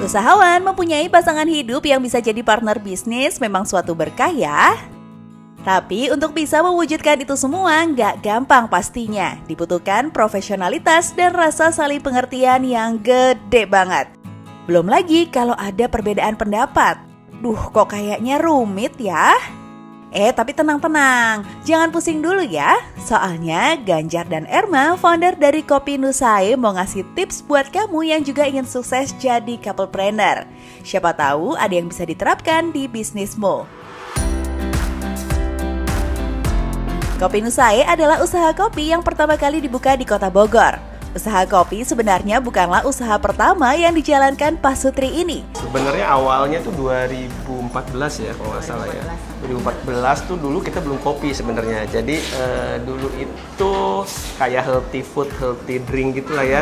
Usahawan mempunyai pasangan hidup yang bisa jadi partner bisnis memang suatu berkah ya. Tapi untuk bisa mewujudkan itu semua nggak gampang pastinya. Dibutuhkan profesionalitas dan rasa saling pengertian yang gede banget. Belum lagi kalau ada perbedaan pendapat. Duh, kok kayaknya rumit ya? Tapi tenang-tenang, jangan pusing dulu ya. Soalnya Ganjar dan Erma, founder dari Kopi Nusae, mau ngasih tips buat kamu yang juga ingin sukses jadi couplepreneur. Siapa tahu ada yang bisa diterapkan di bisnismu. Kopi Nusae adalah usaha kopi yang pertama kali dibuka di Kota Bogor. Usaha kopi sebenarnya bukanlah usaha pertama yang dijalankan Pak Sutri ini. Sebenarnya awalnya tuh 2014 ya kalau nggak salah ya. 2014 tuh dulu kita belum kopi sebenarnya. Jadi dulu itu kayak healthy food, healthy drink gitu lah ya.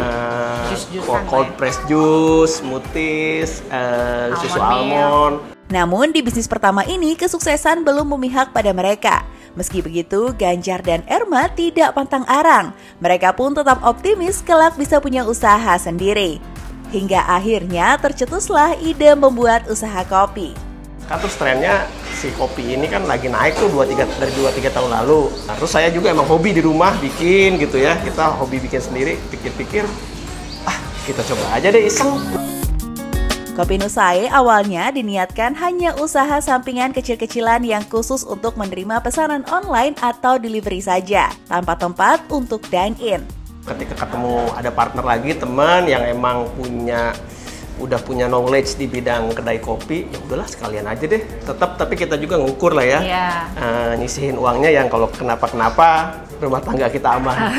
Cold press juice, smoothies, susu almond. Namun di bisnis pertama ini kesuksesan belum memihak pada mereka. Meski begitu, Ganjar dan Erma tidak pantang arang. Mereka pun tetap optimis kelak bisa punya usaha sendiri. Hingga akhirnya tercetuslah ide membuat usaha kopi. Kan terus trennya si kopi ini kan lagi naik tuh dari 2-3 tahun lalu. Nah, terus saya juga emang hobi di rumah bikin gitu ya. Kita hobi bikin sendiri, pikir-pikir, kita coba aja deh iseng. Kopi Nusae awalnya diniatkan hanya usaha sampingan kecil-kecilan yang khusus untuk menerima pesanan online atau delivery saja, tanpa tempat untuk dine-in. Ketika ketemu ada partner lagi, teman yang emang udah punya knowledge di bidang kedai kopi, ya udahlah sekalian aja deh. Tapi kita juga ngukur lah ya, nyisihin uangnya yang kalau kenapa-kenapa rumah tangga kita aman.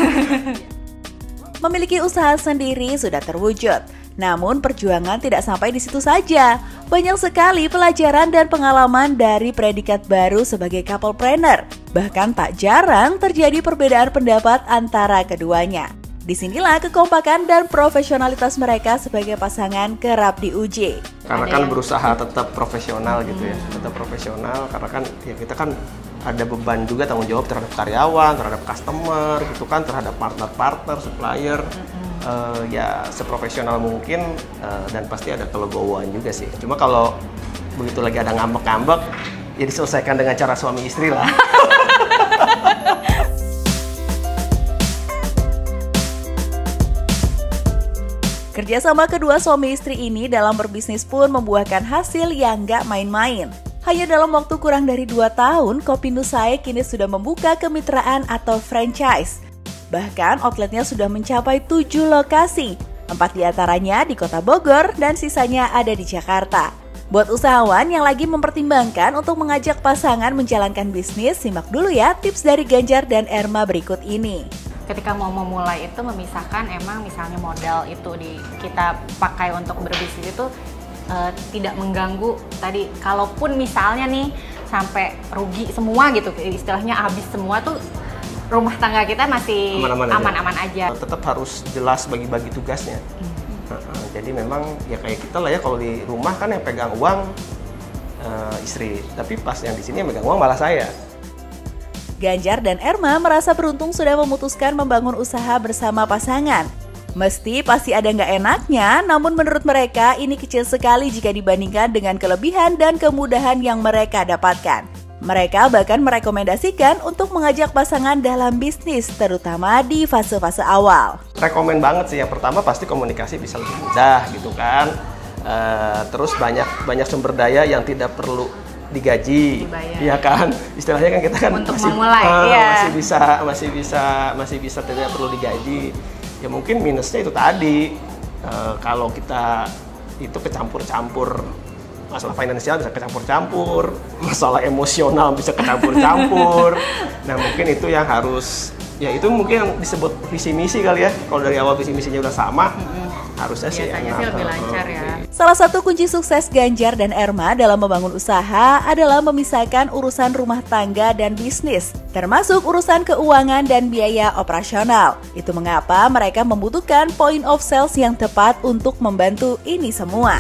Memiliki usaha sendiri sudah terwujud. Namun perjuangan tidak sampai di situ saja. Banyak sekali pelajaran dan pengalaman dari predikat baru sebagai couplepreneur. Bahkan tak jarang terjadi perbedaan pendapat antara keduanya. Disinilah kekompakan dan profesionalitas mereka sebagai pasangan kerap diuji. Karena kan berusaha tetap profesional gitu ya, tetap profesional karena kan ya kita kan ada beban juga tanggung jawab terhadap karyawan, terhadap customer gitu kan, terhadap partner-partner, supplier. Ya seprofesional mungkin dan pasti ada kelegowoan juga sih. Cuma kalau begitu lagi ada ngambek-ngambek, ya diselesaikan dengan cara suami istri lah. Kerjasama kedua suami istri ini dalam berbisnis pun membuahkan hasil yang nggak main-main. Hanya dalam waktu kurang dari 2 tahun, Kopi Nusae kini sudah membuka kemitraan atau franchise. Bahkan outletnya sudah mencapai 7 lokasi, 4 diantaranya di Kota Bogor dan sisanya ada di Jakarta. Buat usahawan yang lagi mempertimbangkan untuk mengajak pasangan menjalankan bisnis, simak dulu ya tips dari Ganjar dan Erma berikut ini. Ketika mau memulai itu memisahkan emang misalnya modal itu kita pakai untuk berbisnis itu tidak mengganggu tadi. Kalaupun misalnya nih sampai rugi semua gitu, istilahnya habis semua tuh, rumah tangga kita masih aman-aman aja. Tetap harus jelas bagi-bagi tugasnya. Jadi memang ya kayak kita lah ya, kalau di rumah kan yang pegang uang istri, tapi pas yang di sini yang pegang uang malah saya. Ganjar dan Erma merasa beruntung sudah memutuskan membangun usaha bersama pasangan. Mesti pasti ada nggak enaknya, namun menurut mereka ini kecil sekali jika dibandingkan dengan kelebihan dan kemudahan yang mereka dapatkan. Mereka bahkan merekomendasikan untuk mengajak pasangan dalam bisnis, terutama di fase-fase awal. Rekomen banget sih, yang pertama pasti komunikasi bisa lebih mudah gitu kan. Terus banyak sumber daya yang tidak perlu digaji, ya kan? Istilahnya kan kita kan untuk memulai, masih bisa tidak perlu digaji. Ya mungkin minusnya itu tadi, kalau kita itu kecampur-campur. Masalah finansial bisa kecampur-campur, masalah emosional bisa kecampur-campur. Nah mungkin itu yang harus, ya itu mungkin yang disebut visi misi kali ya. Kalau dari awal visi misinya udah sama, harusnya sih enak. Sih lebih lancar ya. Salah satu kunci sukses Ganjar dan Erma dalam membangun usaha adalah memisahkan urusan rumah tangga dan bisnis, termasuk urusan keuangan dan biaya operasional. Itu mengapa mereka membutuhkan point of sales yang tepat untuk membantu ini semua.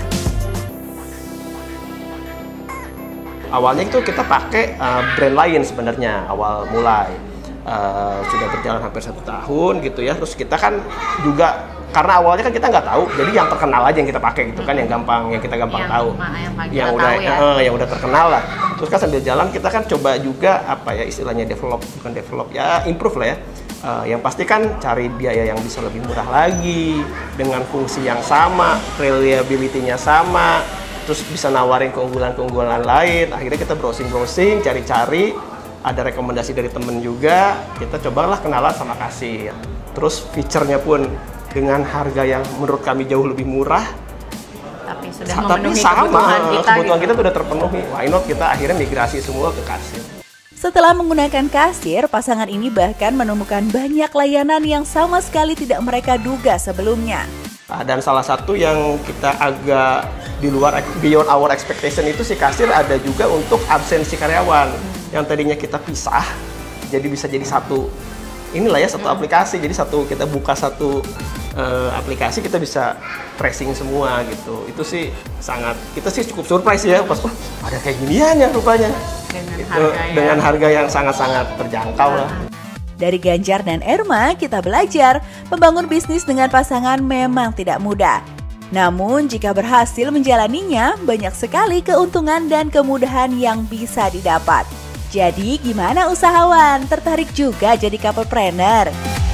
Awalnya itu kita pakai brand lain sebenarnya awal mulai. sudah berjalan hampir 1 tahun gitu ya. Terus kita kan juga karena awalnya kan kita nggak tahu, jadi yang terkenal aja yang kita pakai gitu kan, yang kita gampang tahu, yang udah terkenal lah. Terus kan sambil jalan kita kan coba juga apa ya istilahnya bukan develop ya, improve lah ya. Yang pasti kan cari biaya yang bisa lebih murah lagi dengan fungsi yang sama, reliability-nya sama, terus bisa nawarin keunggulan-keunggulan lain. Akhirnya kita browsing, cari-cari, ada rekomendasi dari temen juga, kita cobalah kenalan sama kasir. Terus feature-nya pun dengan harga yang menurut kami jauh lebih murah, tapi sudah memenuhi kebutuhan kita sudah terpenuhi. Why not kita akhirnya migrasi semua ke kasir. Setelah menggunakan kasir, pasangan ini bahkan menemukan banyak layanan yang sama sekali tidak mereka duga sebelumnya. Dan salah satu yang kita agak di luar beyond our expectation itu si kasir ada juga untuk absensi karyawan. Yang tadinya kita pisah, jadi bisa jadi satu aplikasi. Jadi kita buka satu aplikasi, kita bisa tracing semua gitu. Itu sih kita sih cukup surprise ya pas ada kayak ginian ya rupanya. Dengan harga yang sangat-sangat terjangkau lah. Dari Ganjar dan Erma kita belajar membangun bisnis dengan pasangan memang tidak mudah. Namun jika berhasil menjalaninya, banyak sekali keuntungan dan kemudahan yang bisa didapat. Jadi gimana usahawan? Tertarik juga jadi couplepreneur?